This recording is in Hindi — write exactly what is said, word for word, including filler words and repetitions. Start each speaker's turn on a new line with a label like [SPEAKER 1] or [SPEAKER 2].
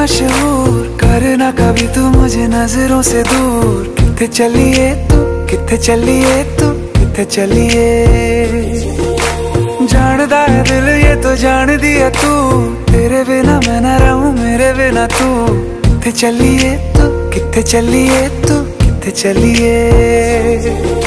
[SPEAKER 1] मशहूर, करना कभी तू मुझे नजरों से दूर। किथे चलिए तू, किथे चलिए तू, किथे चलिए। जानदा है दिल ये तो जान दिया तू, तेरे बिना मैं ना रहूं मेरे बिना तू। किथे चलिए तू, किथे चलिए तू, किथे चलिए।